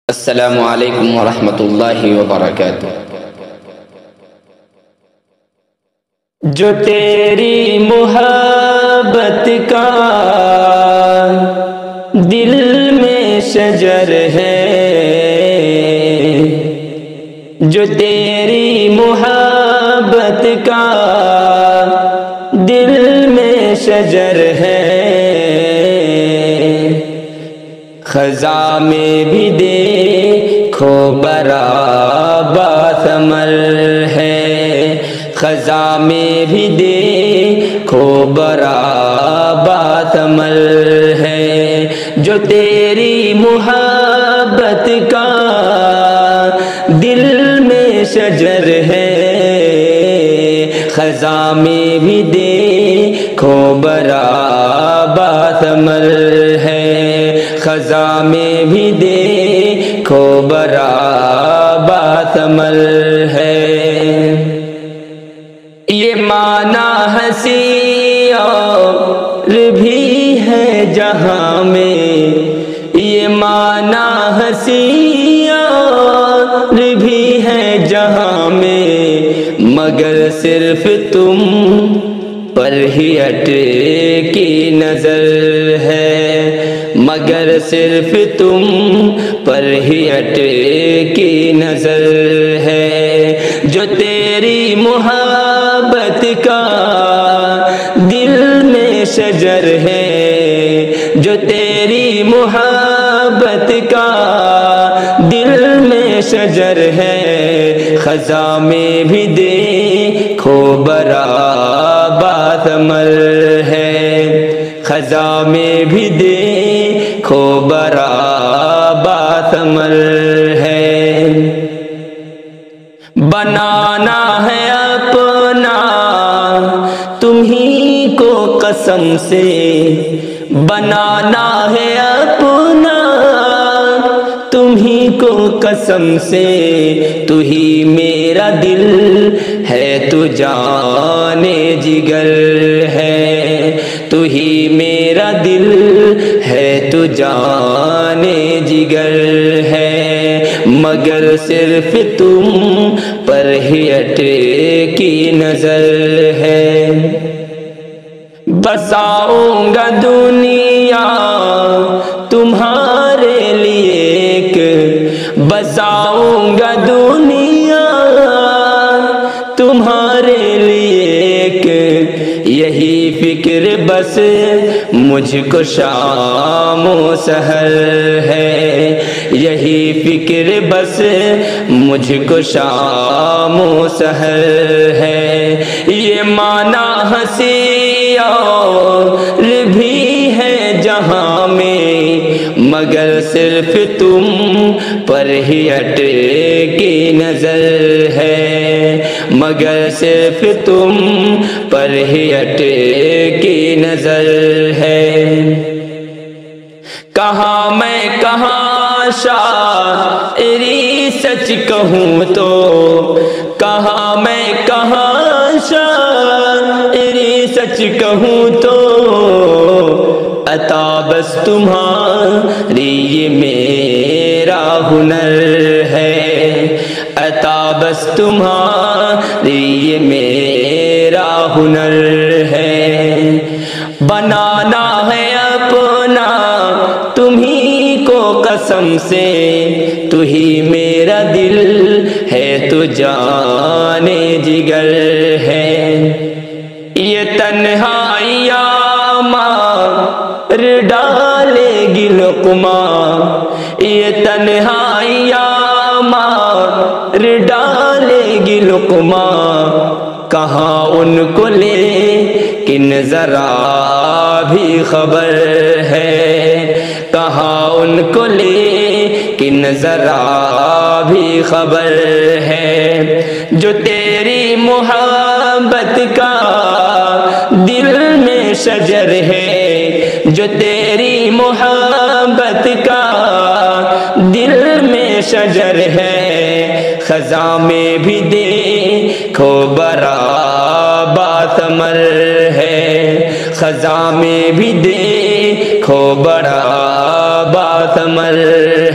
السلام علیکم ورحمۃ اللہ وبرکاتہ۔ جو تیری محبت کا دل میں شجر ہے، جو تیری محبت کا دل میں شجر ہے، خزاں میں بھی دیکھو برابر ثمر ہے، خزاں میں بھی دیکھو برابر ثمر ہے، جو تیری محبت کا دل میں شجر ہے، خزاں میں بھی دیکھو برابر ثمر ہے، خزاں میں بھی دیکھو برابر ثمر ہے۔ یہ معنی ہنسی اور بھی ہے جہاں میں، یہ معنی ہنسی اور بھی ہے جہاں میں، مگر صرف تم پر ہی اٹکی نظر ہے، مگر صرف تم پر ہی اٹکی نظر ہے، جو تیری محبت کا دل میں شجر ہے، جو تیری محبت کا دل میں شجر ہے، خزاں میں بھی دیکھو برابر ثمر ہے، خزاں میں بھی دیکھو برابر ثمر ہے۔ بنانا ہے اپنا تمہیں کو قسم سے، بنانا ہے اپنا تمہیں کو قسم سے، تو ہی میرا دل ہے تو جان جگر ہے، تو ہی میرا دل ہے تو جان جگر ہے، مگر صرف تم پر ہی اٹکی نظر ہے۔ بساؤں گا دنیا تمہارے لیے ایک، بساؤں گا دنیا تمہارے لیے ایک، یہی فکر بس مجھ کو شام و سحر ہے، یہی فکر بس مجھ کو شام و سحر ہے، یہ معنی ہنسی اور بھی ہے جہاں میں، مگر صرف تم پر ہی اٹکی نظر ہے، مگر صرف تم پر ہی اٹکی نظر ہے۔ کہاں میں کہاں شاعری سچ کہوں تو، کہاں میں کہاں شاعری سچ کہوں تو، عطا بس تمہاری یہ میرا ہنر ہے، عطا بس تمہاری یہ میرا ہنر ہے، بنانا ہے اپنا تمہیں کو قسم سے، تو ہی میرا دل ہے تو جان جگر ہے، یہ تنہائیاں مار ڈالے گی لقمہ، یہ تنہائیاں مار ڈالے گی لقمہ، کہاں ان کو لیکن ذرا بھی خبر ہے، کہاں ان کو لیکن ذرا بھی خبر ہے، جو تیری محبت کا دل میں شجر ہے، جو تیری محبت کا دل میں شجر ہے، خزاں میں بھی دیکھو برابر ثمر ہے، خزاں میں بھی دیکھو برابر ثمر